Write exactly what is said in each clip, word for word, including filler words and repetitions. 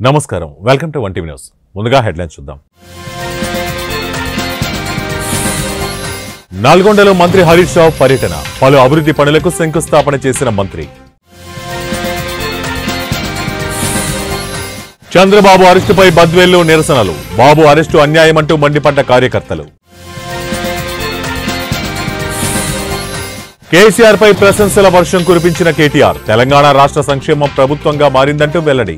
నమస్కారం welcome to one TV news ముందుగా headlines చూద్దాం నల్గొండలో మంత్రి హరీష్ రావు పర్యటన పలు అభివృద్ధి పనులకు శంకుస్థాపన చేసిన మంత్రి చంద్రబాబు అరెస్టుపై బద్వేల్లో నిరసనలు బాబు అరెస్టు అన్యాయమంటూ మండిపడ్డ కార్యకర్తలు కేసీఆర్ పై ప్రశంసల వర్షం కురిపించిన కేటీఆర్ తెలంగాణ రాష్ట్ర సంక్షేమం ప్రభుత్వంగా మారిందంటూ వెల్లడి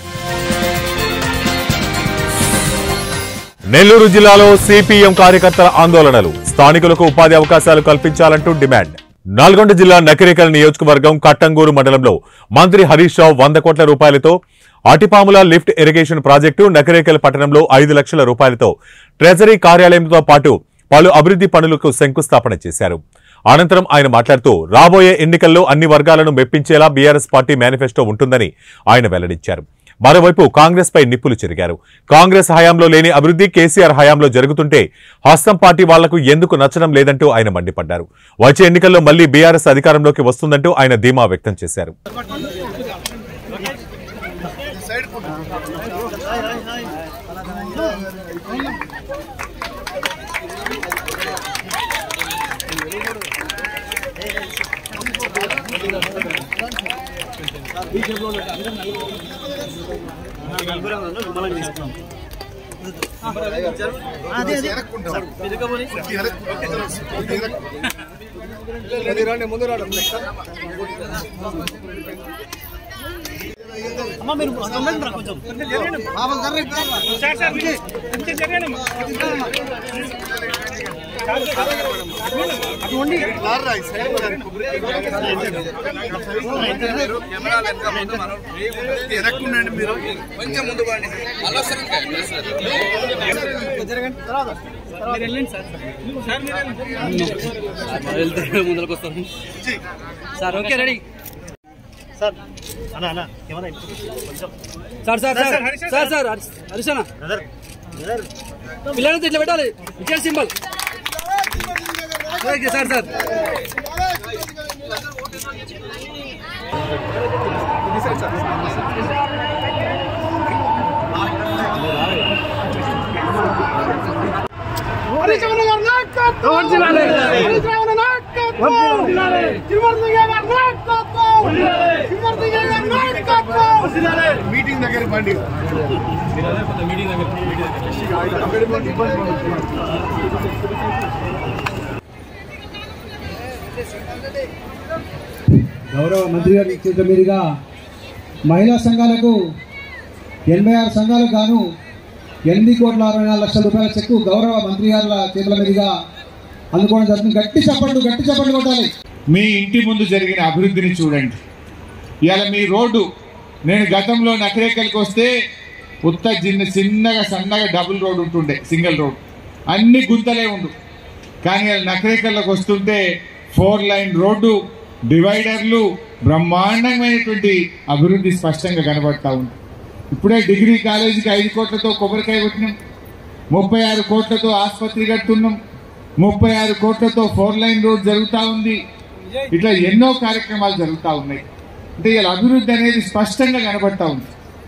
నెల్లూరు జిల్లాలో సిపిఎం కార్యకర్తల ఆందోళనలు స్థానికులకు ఉపాధి అవకాశాలు కల్పించాలంటూ డిమాండ్ నల్గొండ జిల్లా నకిరేకల్ నియోజకవర్గం కట్టంగూరు మండలంలో మంత్రి హరీష్ రావు వంద కోట్ల రూపాయలతో Atipamula lift irrigation project Nakrekal పట్టణంలో ఐదు లక్షల రూపాయలతో ట్రెజరీ కార్యాలయంతో పాటు పలు అభివృద్ధి పనులకు శంకుస్థాపన చేశారు. అనంతరం ఆయన మాట్లాడుతూ రాబోయే ఎన్నికల్లో అన్ని వర్గాలను మెప్పించేలా బీఆర్ఎస్ పార్టీ మేనిఫెస్టో ఉంటుందని ఆయన వెల్లడించారు. మరోవైపు కాంగ్రెస్ పై నిప్పులు చెరిగారు. కాంగ్రెస్ హయాంలో లేని అభివృద్ధి కేసీఆర్ హయాంలో జరుగుతుంటే హస్తం పార్టీ వాళ్లకు ఎందుకు నచ్చడం లేదంటూ ఆయన మండిపడ్డారు. వచ్చే ఎన్నికల్లో మళ్లీ బీఆర్ఎస్ అధికారంలోకి వస్తుందంటూ ఆయన ధీమా వ్యక్తం చేశారు. అమ్మా మీరు కొంచెం అటువంటి ఎరక్కుండండి మీరు కొంచెం ముందు ముందుకు వస్తాను సార్. ఓకే రెడీ సార్ అన్న అన్న కెమెరా కొంచెం sir sir sir sir sir హరిశనా పిల్లలతో ఇట్లా పెట్టాలి విజయ్ సింబల్ సార్ సార్ మీటింగ్ దగ్గర బండి గౌరవ మంత్రి గారి చేతుల మీదుగా మహిళా సంఘాలకు ఎనభై ఆరు సంఘాలకు గాను ఎనిమిది కోట్ల అరవై నాలుగు లక్షల రూపాయల చెక్కు గౌరవ మంత్రి గారుల చేతుల మీదుగా అందుకోవడం జరుగుతుంది. గట్టి చప్పట్లు గట్టి చప్పట్లు కొట్టాలి. మీ ఇంటి ముందు జరిగిన అభివృద్ధిని చూడండి. ఇవాళ మీ రోడ్డు నేను గతంలో నకిరేకల్కి వస్తే ఉత్త చిన్న చిన్నగా సన్నగా డబుల్ రోడ్ ఉంటుండే, సింగిల్ రోడ్ అన్ని గుంతలే ఉండు. కానీ ఇవాళ నకిరేకల్లోకి వస్తుంటే ఫోర్ లైన్ రోడ్డు, డివైడర్లు, బ్రహ్మాండమైనటువంటి అభివృద్ధి స్పష్టంగా కనబడతా ఉంది. ఇప్పుడే డిగ్రీ కాలేజీకి ఐదు కోట్లతో కొబ్బరికాయ కొట్టినాం, ముప్పై ఆరు కోట్లతో ఆసుపత్రి కడుతున్నాం, ముప్పై ఆరు కోట్లతో ఫోర్ లైన్ రోడ్ జరుగుతూ ఉంది. ఇట్లా ఎన్నో కార్యక్రమాలు జరుగుతూ ఉన్నాయి. అంటే ఇలా అభివృద్ధి అనేది స్పష్టంగా కనబడతా ఉంది.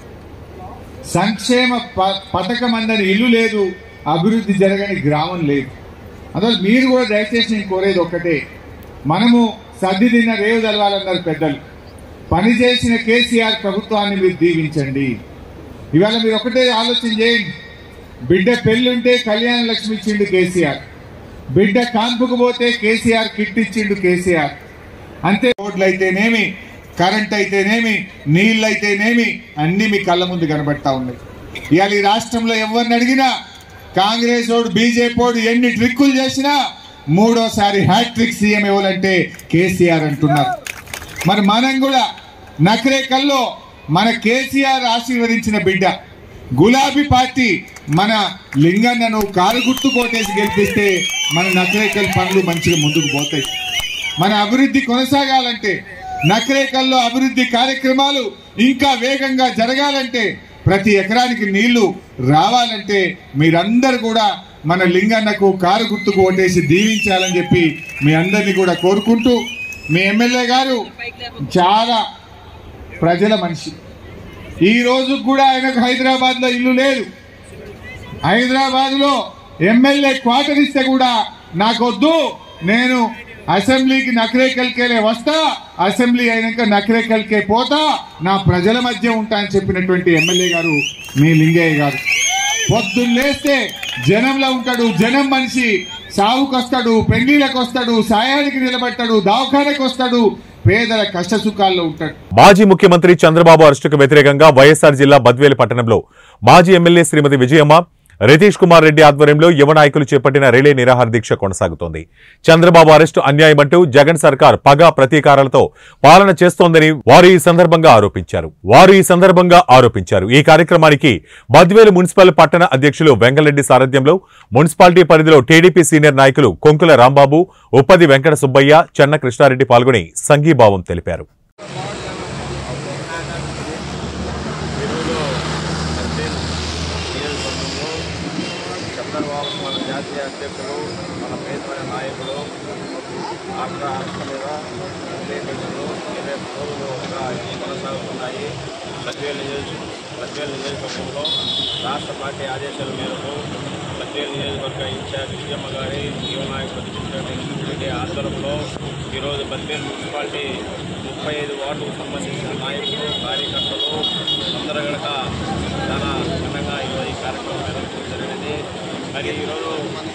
సంక్షేమ పథకం అందని ఇల్లు లేదు, అభివృద్ధి జరగని గ్రామం లేదు. అందువల్ల మీరు కూడా దయచేసి నేను కోరేది ఒక్కటే, మనము సర్ది తిన్న రేవు తెలవాలన్నారు పెద్దలు. పనిచేసిన కేసీఆర్ ప్రభుత్వాన్ని మీరు దీవించండి. ఇవాళ మీరు ఒకటే ఆలోచన చేయండి. బిడ్డ పెళ్ళుంటే కళ్యాణ లక్ష్మి ఇచ్చిండు కేసీఆర్, బిడ్డ కాన్పుకు పోతే కేసీఆర్ కిట్ ఇచ్చిండు కేసీఆర్. అంతే రోడ్లు అయితేనేమి, కరెంట్ అయితేనేమి, నీళ్ళు అయితేనేమి అన్ని మీ కళ్ళ ముందు కనబడతా ఉన్నాయి. ఇవాళ ఈ రాష్ట్రంలో ఎవరిని అడిగినా కాంగ్రెస్ ఓడు బీజేపీ ఓడు ఎన్ని ట్రిక్కులు చేసినా మూడోసారి హ్యాట్రిక్ సీఎం ఎవరంటే కేసీఆర్ అంటున్నారు. మరి మనం కూడా నకిరేకల్లో మన కేసీఆర్ ఆశీర్వదించిన బిడ్డ గులాబీ పార్టీ మన లింగన్నను కారు గుర్తు కోటేసి గెలిపిస్తే మన నకిరేకల్ పనులు మంచిగా ముందుకు పోతాయి. మన అభివృద్ధి కొనసాగాలంటే, నకిరేకల్లో అభివృద్ధి కార్యక్రమాలు ఇంకా వేగంగా జరగాలంటే, ప్రతి ఎకరానికి నీళ్లు రావాలంటే మీరందరూ కూడా మన లింగన్నకు కారు గుర్తుకు ఓటేసి దీవించాలని చెప్పి మీ అందరినీ కూడా కోరుకుంటూ, మీ ఎమ్మెల్యే గారు చాలా ప్రజల మనిషి. ఈ రోజు కూడా ఆయనకు హైదరాబాద్ లో ఇల్లు లేదు. హైదరాబాద్ లో ఎమ్మెల్యే క్వార్టర్ ఇస్తే కూడా నాకొద్దు, నేను అసెంబ్లీకి నకరేకల్కే వస్తా, అసెంబ్లీ అయినాక నకరేకల్కే పోతా, నా ప్రజల మధ్య ఉంటా అని చెప్పినటువంటి ఎమ్మెల్యే గారు మీ లింగయ్య గారు. పొద్దున్న లేస్తే జనంలో ఉంటాడు, జనం మనిషి. సావుకు వస్తాడు, పెళ్లిలకు వస్తాడు, సాయానికి నిలబడతాడు, దవాఖానకు వస్తాడు, పేదల కష్ట సుఖాల్లో ఉంటాడు. మాజీ ముఖ్యమంత్రి చంద్రబాబు అరెస్టుకు వ్యతిరేకంగా వైఎస్ఆర్ జిల్లా బద్వేలు పట్టణంలో మాజీ ఎమ్మెల్యే శ్రీమతి విజయమ్మ, రితీష్ కుమార్ రెడ్డి ఆధ్వర్యంలో యువ నాయకులు చేపట్టిన రిలే నిరాహార దీక్ష కొనసాగుతోంది. చంద్రబాబు అరెస్టు అన్యాయమంటూ జగన్ సర్కార్ పగ ప్రతీకారాలతో పాలన చేస్తోందని వారు ఈ సందర్భంగా ఆరోపించారు వారు ఈ సందర్భంగా ఆరోపించారు ఈ కార్యక్రమానికి బద్వేలు మున్సిపల్ పట్టణ అధ్యక్షులు వెంగళరెడ్డి సారథ్యంలో మున్సిపాలిటీ పరిధిలో టీడీపీ సీనియర్ నాయకులు కొంకుల రాంబాబు, ఉప్పది వెంకట సుబ్బయ్య, చెన్న కృష్ణారెడ్డి పాల్గొని సంఘీభావం తెలిపారు. చంద్రబాబు మన జాతీయ అధ్యక్షులు, మన పేదమైన నాయకులు రాష్ట్ర రాష్ట్ర మీద ఉద్దేశించలు ఇరవై రోజులుగా కొనసాగుతున్నాయి. బద్వేలు నియోజక బద్వేలు నియోజకవర్గంలో రాష్ట్ర పార్టీ ఆదేశాల మేరకు బద్వేలు నియోజకవర్గ ఇన్ఛార్జ్ విజయమ్మ గారి యువ నాయకులు రెడ్డి ఆధ్వర్యంలో ఈరోజు బద్వేలు మున్సిపాలిటీ ముప్పై ఐదు వార్డుకు సంబంధించిన నాయకులు, కార్యకర్తలు అందరూ కనుక చాలా ఘనంగా ఈరోజు ఈ కార్యక్రమం నిర్వహించడం జరిగింది. మరి ఈరోజు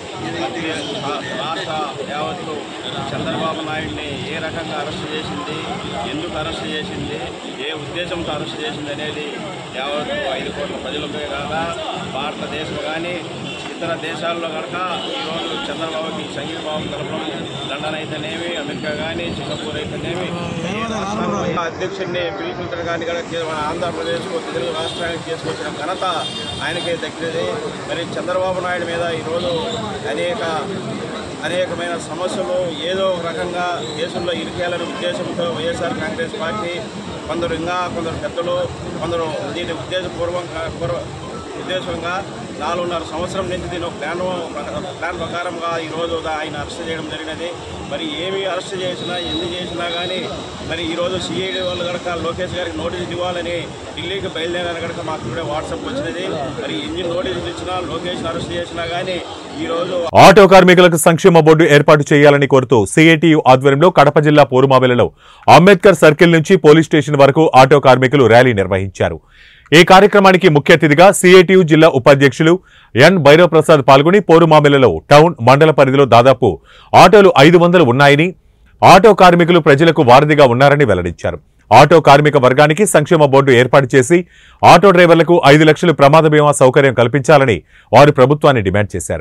రాష్ట్ర యావత్తు చంద్రబాబు నాయుడిని ఏ రకంగా అరెస్ట్ చేసింది, ఎందుకు అరెస్ట్ చేసింది, ఏ ఉద్దేశంతో అరెస్ట్ చేసింది అనేది యావత్తు ఐదు కోట్ల ప్రజలపై కాక భారతదేశం కానీ ఇతర దేశాల్లో కనుక ఈరోజు చంద్రబాబుకి సంఘీభావం తెలపడం, లండన్ అయితేనేమి, అమెరికా కానీ, సింగపూర్ అయితేనేమి, అధ్యక్షుడిని పిలుపునించడం కానీ మన ఆంధ్రప్రదేశ్కు తెలుగు రాష్ట్రానికి తీసుకొచ్చిన ఘనత ఆయనకే దక్కినది. మరి చంద్రబాబు నాయుడు మీద ఈరోజు అనేక అనేకమైన సమస్యలు ఏదో రకంగా దేశంలో ఇరికేయాలనే ఉద్దేశంతో వైఎస్ఆర్ కాంగ్రెస్ పార్టీ కొందరు ఇంకా కొందరు పెద్దలు కొందరు దీని ఉద్దేశపూర్వకంగా పూర్వ ఉద్దేశంగా నాలుగున్నర సంవత్సరం నుంచి దీని ఒక ప్లాన్ ప్లాన్ ప్రకారంగా ఈరోజు ఆయన అరెస్ట్ చేయడం జరిగినది. మరి ఏమి అరెస్ట్ చేసినా ఎందుకు చేసినా కానీ మరి ఈరోజు సిఐడి వాళ్ళు కనుక లోకేష్ గారికి నోటీసులు ఇవ్వాలని ఢిల్లీకి బయలుదేరారు కనుక మాకు ఇప్పుడే వాట్సాప్ వచ్చినది. మరి ఎన్ని నోటీసులు ఇచ్చినా లోకేష్ అరెస్ట్ చేసినా కానీ ఈరోజు ఆటో కార్మికులకు సంక్షేమ బోర్డు ఏర్పాటు చేయాలని కోరుతూ సిఐటియు ఆధ్వర్యంలో కడప జిల్లా పోరుమాబెలలో అంబేద్కర్ సర్కిల్ నుంచి పోలీస్ స్టేషన్ వరకు ఆటో కార్మికులు ర్యాలీ నిర్వహించారు. ఈ కార్యక్రమానికి ముఖ్య అతిథిగా సిఐటియు జిల్లా ఉపాధ్యక్షులు ఎన్ భైరవ్ ప్రసాద్ పాల్గొని పోరుమామిలలో టౌన్ మండల పరిధిలో దాదాపు ఆటోలు ఐదు వందలు ఉన్నాయని, ఆటో కార్మికులు ప్రజలకు వారధిగా ఉన్నారని వెల్లడించారు. ఆటో కార్మిక వర్గానికి సంక్షేమ బోర్డు ఏర్పాటు చేసి ఆటో డ్రైవర్లకు ఐదు లక్షలు ప్రమాద బీమా సౌకర్యం కల్పించాలని వారు ప్రభుత్వాన్ని డిమాండ్ చేశారు.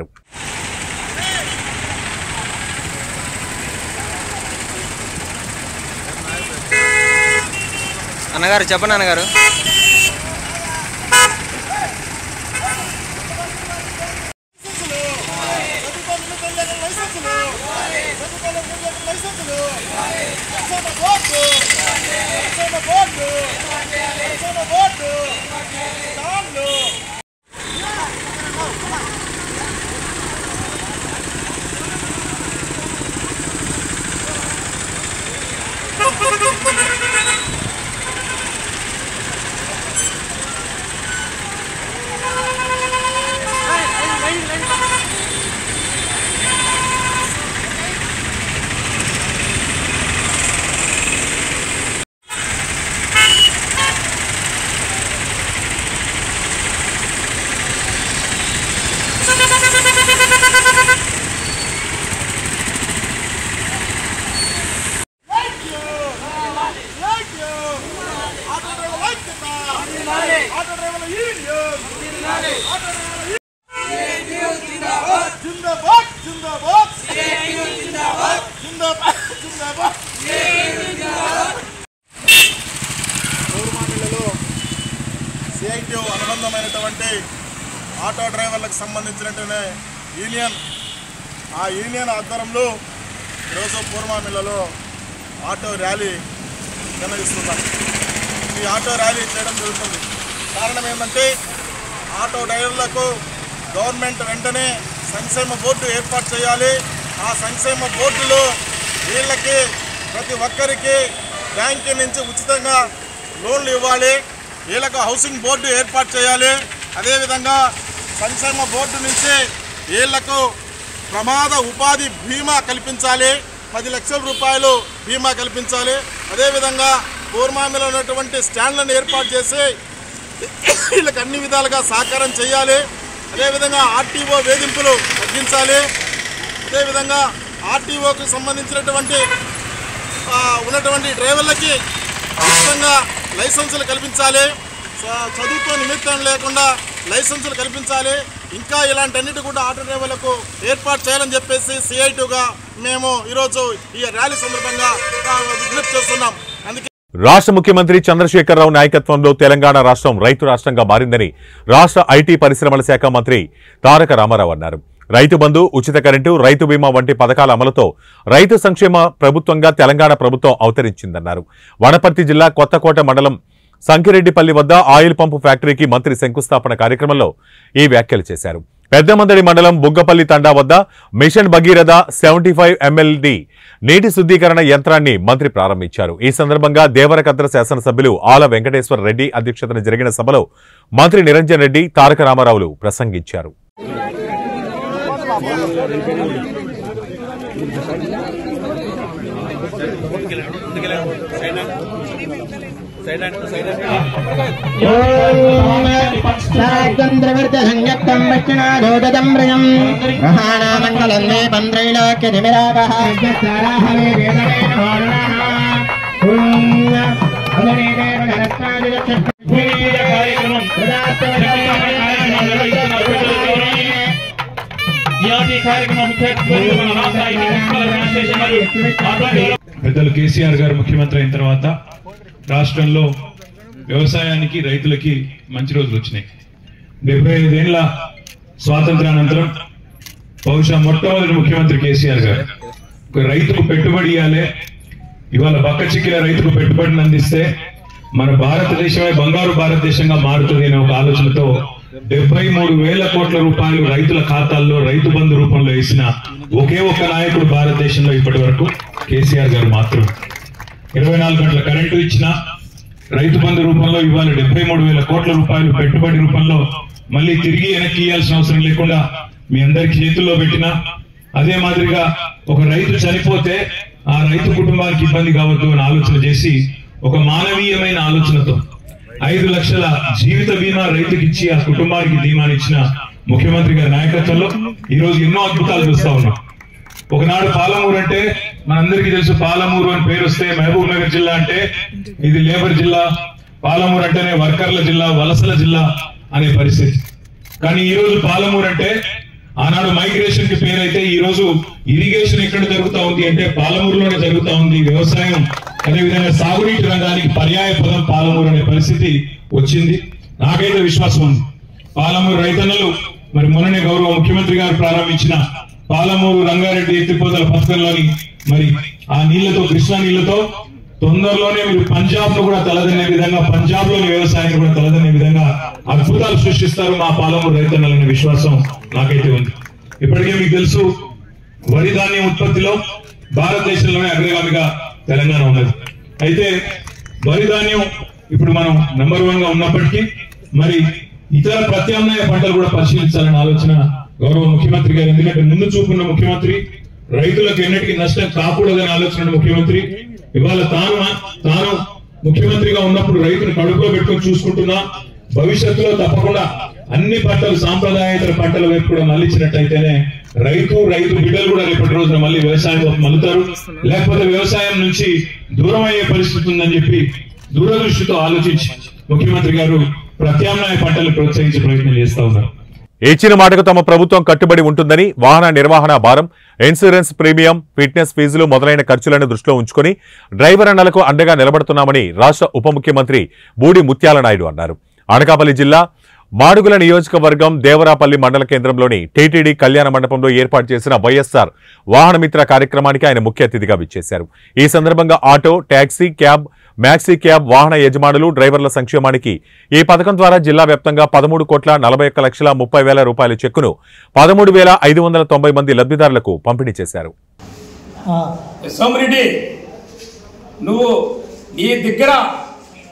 అన్నగారు చెప్పండి అన్నగారు. సిఐటియు అనుబంధమైనటువంటి ఆటో డ్రైవర్లకు సంబంధించినటువంటి యూనియన్ ఆ యూనియన్ ఆధ్వర్యంలో ఈరోజు పూర్వమిల్లలో ఆటో ర్యాలీ నిర్వహిస్తున్నారు. ఈ ఆటో ర్యాలీ చేయడం జరుగుతుంది. కారణం ఏంటంటే ఆటో డ్రైవర్లకు గవర్నమెంట్ వెంటనే సంక్షేమ బోర్డు ఏర్పాటు చేయాలి. ఆ సంక్షేమ బోర్డులో వీళ్ళకి ప్రతి ఒక్కరికి బ్యాంకు నుంచి ఉచితంగా లోన్లు ఇవ్వాలి. వీళ్ళకు హౌసింగ్ బోర్డు ఏర్పాటు చేయాలి. అదేవిధంగా సంక్షేమ బోర్డు నుంచి వీళ్లకు ప్రమాద ఉపాధి బీమా కల్పించాలి. పది లక్షల రూపాయలు బీమా కల్పించాలి. అదేవిధంగా పూర్మామిలో ఉన్నటువంటి స్టాండ్లను ఏర్పాటు చేసి వీళ్ళకి అన్ని విధాలుగా సహకారం చేయాలి. అదేవిధంగా ఆర్టీఓ వేధింపులు తగ్గించాలి. అదేవిధంగా ఆర్టీఓకు సంబంధించినటువంటి ఉన్నటువంటి డ్రైవర్లకి ఉచితంగా లైసెన్సులు కల్పించాలి. చదువుతో నిమిత్తం లేకుండా లైసెన్సులు కల్పించాలి. ఇంకా ఇలాంటి అన్నిటి కూడా ఆటో డ్రైవర్లకు ఏర్పాటు చేయాలని చెప్పేసి సిఐటిగా మేము ఈరోజు ఈ ర్యాలీ సందర్భంగా విజ్ఞప్తి చేస్తున్నాం. అందుకే రాష్ట్ర ముఖ్యమంత్రి చంద్రశేఖరరావు నాయకత్వంలో తెలంగాణ రాష్ట్రం రైతు రాష్ట్రంగా మారిందని రాష్ట్ర ఐటీ పరిశ్రమల శాఖ మంత్రి తారక రామారావు అన్నారు. రైతు బంధు, ఉచిత కరెంటు, రైతు బీమా వంటి పథకాల అమలుతో రైతు సంక్షేమ ప్రభుత్వంగా తెలంగాణ ప్రభుత్వం అవతరించిందన్నారు. వనపర్తి జిల్లా కొత్తకోట మండలం సంకిరెడ్డిపల్లి వద్ద ఆయిల్ పంపు ఫ్యాక్టరీకి మంత్రి శంకుస్థాపన కార్యక్రమంలో ఈ వ్యాఖ్యలు చేశారు. పెద్దమందడి మండలం బుగ్గపల్లి తండా వద్ద mission Bhagiratha seventy five MLD నీటి శుద్ధీకరణ యంత్రాన్ని మంత్రి ప్రారంభించారు. ఈ సందర్భంగా దేవరకద్ర శాసనసభ్యులు ఆల వెంకటేశ్వర రెడ్డి అధ్యక్షతన జరిగిన సభలో మంత్రి నిరంజన్ రెడ్డి, తారక రామారావులు ప్రసంగించారు. పెద్దలు కేసీఆర్ గారు ముఖ్యమంత్రి అయిన తర్వాత రాష్ట్రంలో వ్యవసాయానికి, రైతులకి మంచి రోజులు వచ్చినాయి. డెబ్బై ఐదేళ్ల స్వాతంత్రానంతరం బహుశా మొట్టమొదటి ముఖ్యమంత్రి కేసీఆర్ గారు ఒక రైతుకు పెట్టుబడి ఇవ్వాలి, ఇవాళ బక్క చిక్కిల రైతుకు పెట్టుబడిని అందిస్తే మన భారతదేశమే బంగారు భారతదేశంగా మారుతుంది అనే ఒక ఆలోచనతో డెబ్బై మూడు వేల కోట్ల రూపాయలు రైతుల ఖాతాల్లో రైతు బంధు రూపంలో వేసిన ఒకే ఒక్క నాయకుడు భారతదేశంలో ఇప్పటి వరకు కేసీఆర్ గారు మాత్రం. ఇరవై నాలుగు గంటల కరెంటు ఇచ్చిన రైతు బంధు రూపంలో ఇవాళ డెబ్బై మూడు వేల కోట్ల రూపాయలు పెట్టుబడి రూపంలో మళ్ళీ తిరిగి వెనక్కి ఇవ్వాల్సిన అవసరం లేకుండా మీ అందరికి చేతుల్లో పెట్టిన, అదే మాదిరిగా ఒక రైతు చనిపోతే ఆ రైతు కుటుంబానికి ఇబ్బంది కావద్దు అని ఆలోచన చేసి ఒక మానవీయమైన ఆలోచనతో ఐదు లక్షల జీవిత బీమా రైతుకి ఇచ్చి ఆ కుటుంబానికి ధీమానిచ్చిన ముఖ్యమంత్రి గారి నాయకత్వంలో ఈ రోజు ఎన్నో అద్భుతాలు చూస్తా ఉన్నాం. ఒకనాడు పాలమూరు అంటే మనందరికీ తెలుసు, పాలమూరు అని పేరు వస్తే మహబూబ్ నగర్ జిల్లా అంటే ఇది లేబర్ జిల్లా, పాలమూరు అంటేనే వర్కర్ల జిల్లా, వలసల జిల్లా అనే పరిస్థితి. కానీ ఈ రోజు పాలమూరు అంటే ఆనాడు మైగ్రేషన్ కి పేరైతే ఈ రోజు ఇరిగేషన్ ఎక్కడ జరుగుతా ఉంది అంటే పాలమూరులోనే జరుగుతా ఉంది. వ్యవసాయం అదేవిధంగా సాగునీటి రంగానికి పర్యాయ పదం పాలమూరు అనే పరిస్థితి వచ్చింది. నాకైతే విశ్వాసం ఉంది, పాలమూరు రైతన్నలు మరి మొన్ననే గౌరవ ముఖ్యమంత్రి గారు ప్రారంభించిన పాలమూరు రంగారెడ్డి ఎత్తిపోతల పథకంలోని మరి ఆ నీళ్లతో, కృష్ణా నీళ్లతో తొందరలోనే మీరు పంజాబ్ లో కూడా తలదనే విధంగా, పంజాబ్ లోని వ్యవసాయాన్ని కూడా తలదనే విధంగా అద్భుతాలు సృష్టిస్తారు మా పాలమూరు రైతన్నలనే విశ్వాసం నాకైతే ఉంది. ఇప్పటికే మీకు తెలుసు, వరి ధాన్యం ఉత్పత్తిలో భారతదేశంలోనే అగ్రగామిగా తెలంగాణ ఉన్నది. అయితే వరి ధాన్యం ఇప్పుడు మనం నంబర్ వన్ గా ఉన్నప్పటికీ మరి ఇతర ప్రత్యామ్నాయ పంటలు కూడా పరిశీలించాలనే ఆలోచన గౌరవ ముఖ్యమంత్రి గారు. ఎందుకంటే ముందు చూపున్న ముఖ్యమంత్రి, రైతులకు ఎన్నిటికీ నష్టం కాకూడదని ఆలోచన ముఖ్యమంత్రి. ఇవాళ తాను తాను ముఖ్యమంత్రిగా ఉన్నప్పుడు రైతును కడుపులో పెట్టుకొని చూసుకుంటున్నా, భవిష్యత్తులో తప్పకుండా అన్ని పంటలు, సాంప్రదాయేతర పంటల వైపు కూడా మళ్ళించినట్టయితేనే రైతు రైతు బిడ్డలు కూడా రేపటి రోజున మళ్ళీ వ్యవసాయం వైపు మలుతారు. లేకపోతే వ్యవసాయం నుంచి దూరం అయ్యే పరిస్థితి ఉందని చెప్పి దూరదృష్టితో ఆలోచించి ముఖ్యమంత్రి గారు ప్రత్యామ్నాయ పంటలు ప్రోత్సహించే ప్రయత్నం చేస్తా ఉన్నారు. ఇచ్చిన మాటకు తమ ప్రభుత్వం కట్టుబడి ఉంటుందని, వాహన నిర్వహణ భారం, ఇన్సూరెన్స్ ప్రీమియం, ఫిట్నెస్ ఫీజులు మొదలైన ఖర్చులను దృష్టిలో ఉంచుకుని డ్రైవర్ అన్నలకు అండగా నిలబడుతున్నామని రాష్ట్ర ఉప ముఖ్యమంత్రి బూడి ముత్యాల నాయుడు అన్నారు. అనకాపల్లి జిల్లా మాడుగుల నియోజకవర్గం దేవరాపల్లి మండల కేంద్రంలోని టీటీడీ కళ్యాణ మండపంలో ఏర్పాటు చేసిన వైఎస్ఆర్ వాహనమిత్ర కార్యక్రమానికి ఆయన ముఖ్య అతిథిగా విచ్చేశారు. ఈ సందర్భంగా auto, taxi, cab, maxi cab వాహన యజమానులు, డ్రైవర్ల సంక్షేమానికి ఈ పథకం ద్వారా జిల్లా వ్యాప్తంగా పదమూడు కోట్ల నలభై ఒక్క లక్షల ముప్పై వేల రూపాయల చెక్కును పదమూడు వేల ఐదు వందల తొంభై మంది లబ్ధిదారులకు పంపిణీ చేశారు. సోమిరెడ్డి, నువ్వు నీ దగ్గర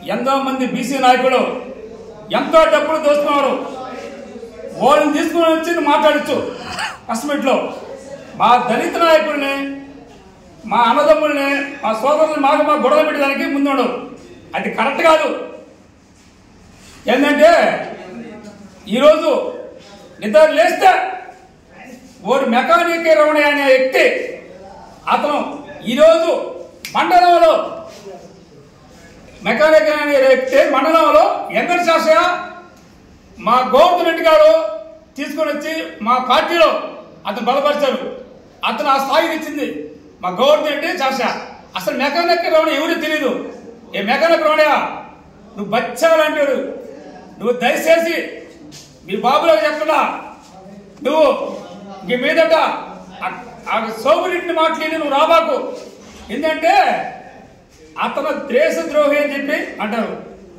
ఎంతో మంది బీసీ నాయకులు ఎంతో డబ్బులు దోస్తున్నారు. వాళ్ళని తీసుకుని వచ్చి మాట్లాడచ్చు అసెంబ్లీలో. మా దళిత నాయకుల్ని, మా అన్నదమ్ముల్ని, మా సోదరుల్ని మాకు మా గొడవ పెట్టడానికి ముందుండవు. అది కరెక్ట్ కాదు. ఏంటంటే ఈరోజు నిద్ర లేస్తే ఓడి మెకానిక్ రమణ అనే వ్యక్తి అతను ఈరోజు మండలంలో మెకానిక్ అనే వ్యక్తి మండలంలో ఎంగడి శాసయ మా గవర్నమెంట్ గారు తీసుకొని వచ్చి మా పార్టీలో అతను బలపరిచారు. అతను ఆ స్థాయికి ఇచ్చింది మా గవర్నమెంట్ శాసయ. అసలు మెకానిక్ రమణ ఎవరు తెలియదు. ఏ మెకానిక్ రమణయా నువ్వు బచ్చాలంటాడు. నువ్వు దయచేసి మీ బాబులకు చెప్పకుండా నువ్వు ఇంక మీదట ఆ సోములింటిని మాట్లాడి నువ్వు రాబాకు. ఎందుకంటే అతను దేశద్రోహి అని చెప్పి అంటారు.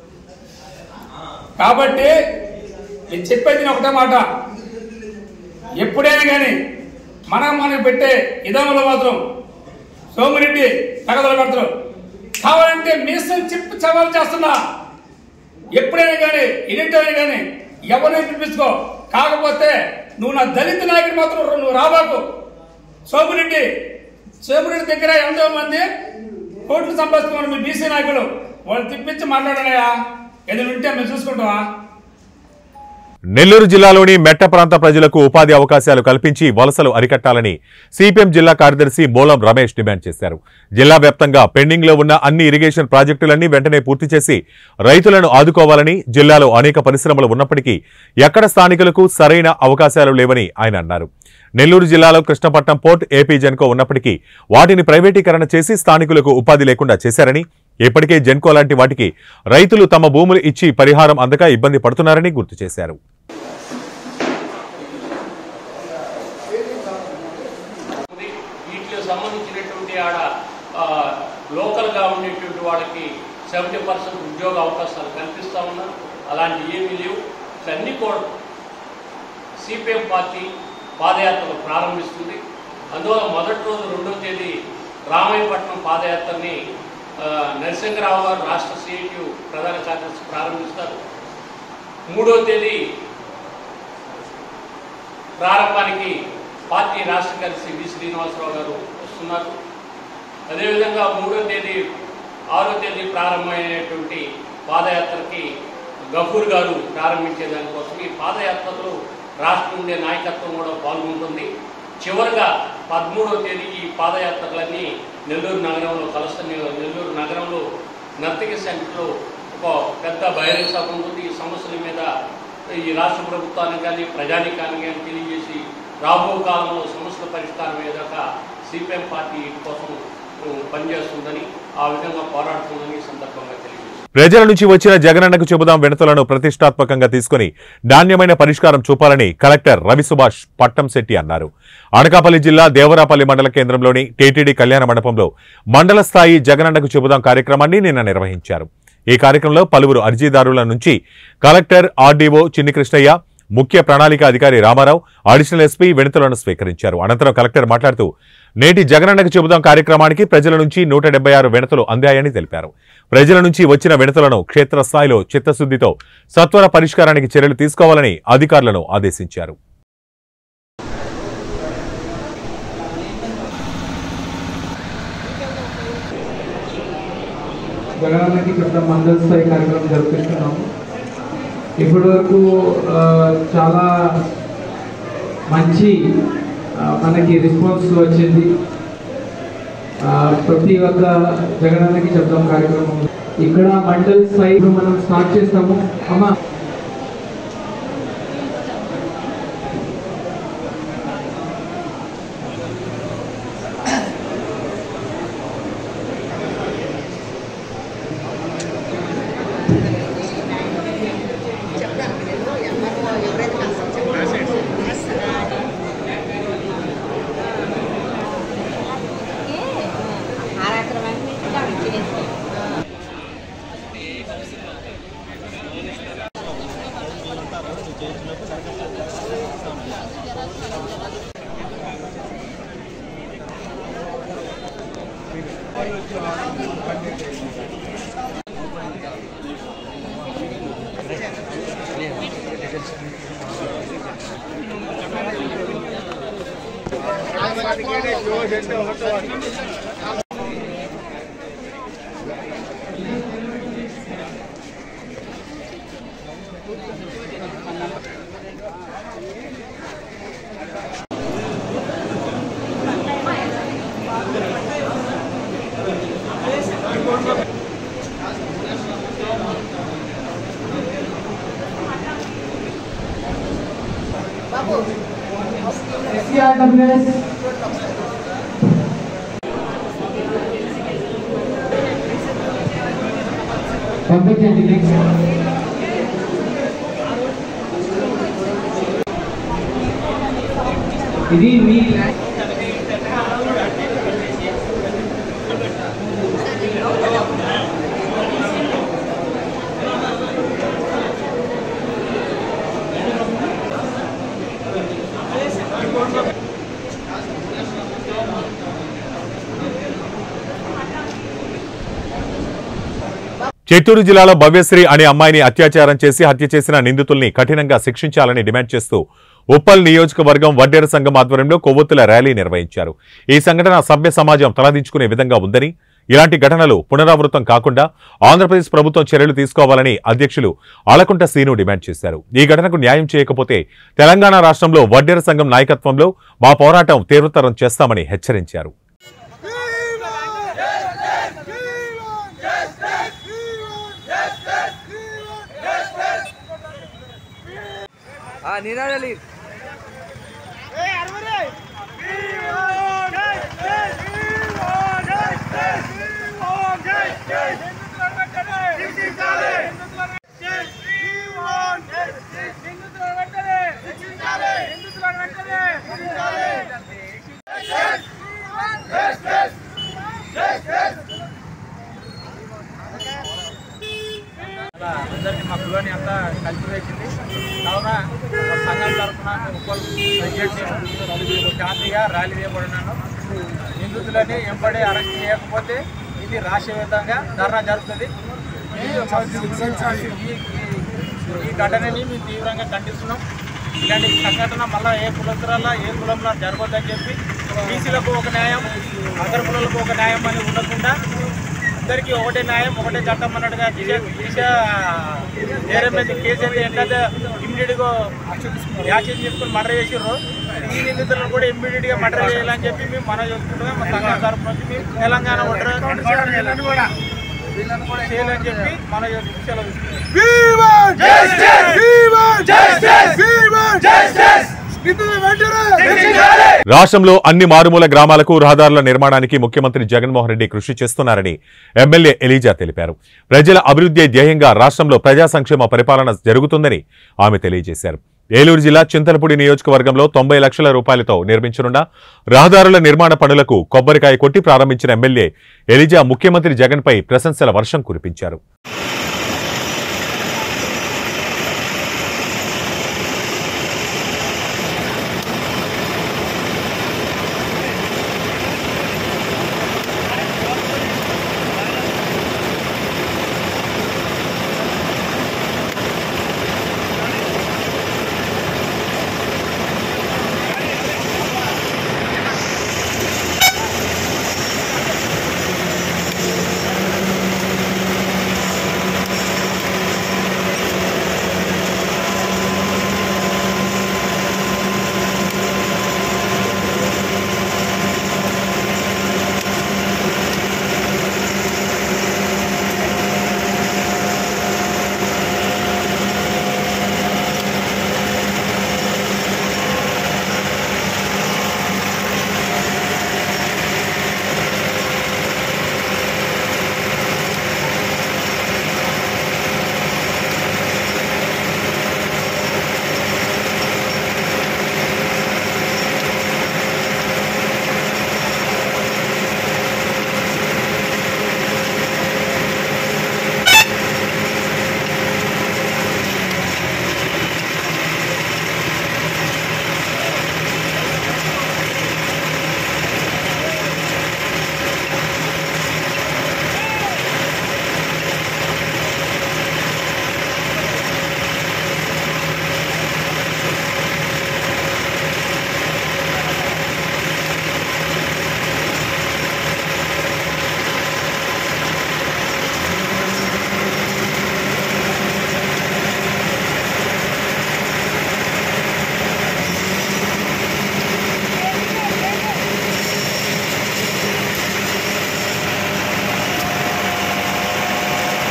కాబట్టి నేను చెప్పేది ఒకటే మాట, ఎప్పుడైనా కానీ మనం మనకు పెట్టే విధానంలో మాత్రం సోమిరెడ్డి తగదలు పెడతారు. కావాలంటే మీసం చెప్పి సవాల్ చేస్తున్నా. ఎప్పుడైనా కానీ ఎన్నిటైనా కానీ ఎవరిని పిలిపించుకో. కాకపోతే నువ్వు నా దళిత నాయకుడు మాత్రం నువ్వు రాబాకు. సోమిరెడ్డి సోమిరెడ్డి దగ్గర ఎంతో మంది కోట్లు సంపాదిస్తున్నారు మీ బీసీ నాయకులు. వాళ్ళు తిప్పించి మాట్లాడాయా? ఏదైనా ఉంటే మేము చూసుకుంటావా? నెల్లూరు జిల్లాలోని మెట్ట ప్రాంత ప్రజలకు ఉపాధి అవకాశాలు కల్పించి వలసలు అరికట్టాలని సిపిఎం జిల్లా కార్యదర్శి బోలం రమేష్ డిమాండ్ చేశారు. జిల్లా వ్యాప్తంగా పెండింగ్ లో ఉన్న అన్ని ఇరిగేషన్ ప్రాజెక్టులన్నీ వెంటనే పూర్తి చేసి రైతులను ఆదుకోవాలని, జిల్లాలో అనేక పరిశ్రమలు ఉన్నప్పటికీ ఎక్కడ స్థానికులకు సరైన అవకాశాలు లేవని ఆయన అన్నారు. నెల్లూరు జిల్లాలో కృష్ణపట్నం పోర్ట్, ఏపీ జెన్కో ఉన్నప్పటికీ వాటిని ప్రైవేటీకరణ చేసి స్థానికులకు ఉపాధి లేకుండా చేశారని, ఇప్పటికే జెన్కో లాంటి వాటికి రైతులు తమ భూములు ఇచ్చి పరిహారం అందక ఇబ్బంది పడుతున్నారని గుర్తు చేశారు. వీటికి సంబంధించినటువంటి ఆడ లోకల్ గా ఉండేటువంటి వాళ్ళకి సెవెంటీ పర్సెంట్ ఉద్యోగ అవకాశాలు కల్పిస్తా ఉన్నారు. అలాంటి ఏమీ లేవు. అన్నీ కూడా సిపిఎం పార్టీ పాదయాత్రలు ప్రారంభిస్తుంది. అందువల్ల మొదటి రోజు రెండవ తేదీ రామాయపట్నం పాదయాత్రని నరసింహరావు గారు రాష్ట్ర సిఐటియు ప్రధాన కార్యదర్శి ప్రారంభిస్తారు. మూడవ తేదీ ప్రారంభానికి పార్టీ రాష్ట్ర కార్యదర్శి వి శ్రీనివాసరావు గారు వస్తున్నారు. అదేవిధంగా మూడవ తేదీ ఆరో తేదీ ప్రారంభమైనటువంటి పాదయాత్రకి గఫూర్ గారు ప్రారంభించే దానికోసం ఈ పాదయాత్రలో రాష్ట్రం ఉండే నాయకత్వం కూడా పాల్గొంటుంది. చివరిగా పదమూడవ తేదీ ఈ పాదయాత్రలన్నీ నెల్లూరు నగరంలో కలుస్తాయి. నెల్లూరు నగరంలో నర్తకి సెంటర్లో ఒక పెద్ద బహిరంగ సభ ఉంటుంది. ఈ సమస్యల మీద ఈ రాష్ట్ర ప్రభుత్వానికి కానీ ప్రజానీకానికి కానీ తెలియజేసి రాబో కాలంలో సమస్యల పరిష్కారం ఏదాకా సిపిఎం పార్టీ కోసం పనిచేస్తుందని, ఆ విధంగా పోరాడుతుందని ఈ సందర్భంగా తెలియజేస్తుంది. ప్రజల నుంచి వచ్చిన జగనన్నకు చెబుదాం వినతులను ప్రతిష్టాత్మకంగా తీసుకుని నాణ్యమైన పరిష్కారం చూపాలని కలెక్టర్ రవి సుభాష్ పట్టంశెట్టి అన్నారు. అనకాపల్లి జిల్లా దేవరాపల్లి మండల కేంద్రంలోని టీటీడీ కళ్యాణ మండపంలో మండల స్థాయి జగనన్నకు చెబుదాం కార్యక్రమాన్ని నిన్న నిర్వహించారు. ఈ కార్యక్రమంలో పలువురు అర్జీదారుల నుంచి కలెక్టర్, ఆర్డీఓ చిన్ని కృష్ణయ్య, ముఖ్య ప్రణాళిక అధికారి రామారావు, అడిషనల్ ఎస్పీ వినతులను స్వీకరించారు. అనంతరం కలెక్టర్ మాట్లాడుతూ నేటి జగనన్నకు చెబుదాం కార్యక్రమానికి ప్రజల నుంచి నూట డెబ్బై ఆరు వినతులు అందాయని తెలిపారు. ప్రజల నుంచి వచ్చిన వినతులను క్షేత్రస్థాయిలో చిత్తశుద్దితో సత్వర పరిష్కారానికి చర్యలు తీసుకోవాలని అధికారులను ఆదేశించారు. జగనన్నకి చెబుదాం మండల స్థాయి కార్యక్రమం జరుపుతున్నాము. ఇప్పటి వరకు చాలా మంచి మనకి రెస్పాన్స్ వచ్చింది. ప్రతి ఒక్క జగనన్నకి చెప్తాం కార్యక్రమం ఇక్కడ మండల్ స్థాయి మనం స్టార్ట్ చేస్తాము. అమ్మా పంపించండి. ఇది మీ చిత్తూరు జిల్లాలో భవ్యశ్రీ అనే అమ్మాయిని అత్యాచారం చేసి హత్య చేసిన నిందితుల్ని కఠినంగా శిక్షించాలని డిమాండ్ చేస్తూ ఉప్పల్ నియోజకవర్గం వడ్డేర సంఘం ఆధ్వర్యంలో కొవ్వొత్తుల ర్యాలీ నిర్వహించారు. ఈ సంఘటన సభ్య సమాజం తలదించుకునే విధంగా ఉందని, ఇలాంటి ఘటనలు పునరావృతం కాకుండా ఆంధ్రప్రదేశ్ ప్రభుత్వం చర్యలు తీసుకోవాలని అధ్యక్షులు ఆలకుంట సీను డిమాండ్ చేశారు. ఈ ఘటనకు న్యాయం చేయకపోతే తెలంగాణ రాష్ట్రంలో వడ్డేర సంఘం నాయకత్వంలో మా పోరాటం తీవ్రతరం చేస్తామని హెచ్చరించారు. నినాదాలి అందరికీ మా కులాన్ని అంతా కలిసి వేసింది. కావున సంఘం తరఫున ఉప్పల్ శాంతిగా ర్యాలీ చేయబడినాను. నిందితులని ఎంబడి అరెస్ట్ చేయకపోతే ఇది రాష్ట్రవ్యాప్తంగా ధర్నా జరుగుతుంది. ఈ ఘటనని మేము తీవ్రంగా ఖండిస్తున్నాం. ఇలాంటి సంఘటన మళ్ళీ ఏ కులస్తులలో ఏ కులంలో జరగొద్దని చెప్పి బీసీలకు ఒక న్యాయం, అగ్ర కులాలకు ఒక న్యాయం అని ఉండకుండా అందరికీ ఒకటే న్యాయం ఒకటే చట్టం అన్నట్టుగా దిశ దిశ నేరం మీద కేసు అయితే ఎట్లయితే ఇమ్మీడియట్గా యాక్షన్ చేసుకుని మర్డర్ చేసిర్రు, ఈ నిందితులను కూడా ఇమ్మీడియట్గా మర్డర్ చేయాలని చెప్పి మేము మనం చేసుకుంటున్నాం. మా సంఘం తరఫు నుంచి మేము తెలంగాణ వీళ్ళని కూడా చేయాలని చెప్పి మన సెలవు. రాష్ట్రంలో అన్ని మారుమూల గ్రామాలకు రహదారుల నిర్మాణానికి ముఖ్యమంత్రి జగన్మోహన్ రెడ్డి కృషి చేస్తున్నారని ఎమ్మెల్యే ఎలీజా తెలిపారు. ప్రజల అభివృద్ధి ధ్యేయంగా రాష్ట్రంలో ప్రజా సంక్షేమ పరిపాలన జరుగుతుందని ఆమె తెలియజేశారు. ఏలూరు జిల్లా చింతలపూడి నియోజకవర్గంలో తొంభై లక్షల రూపాయలతో నిర్మించనున్న రహదారుల నిర్మాణ పనులకు కొబ్బరికాయ కొట్టి ప్రారంభించిన ఎమ్మెల్యే ఎలీజా ముఖ్యమంత్రి జగన్పై ప్రశంసల వర్షం కురిపించారు.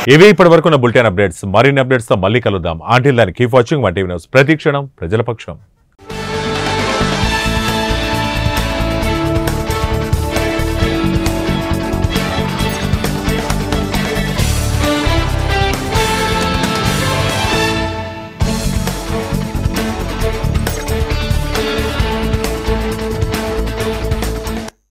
ఇవి ఇప్పటి వరకు బులెటిన్ అప్డేట్స్. మరిన్ని అప్డేట్స్ తో మళ్ళీ కలుద్దాం. ఆంటిల్ దాన్ని keep watching one TV news. ప్రతి క్షణం ప్రజల పక్షం.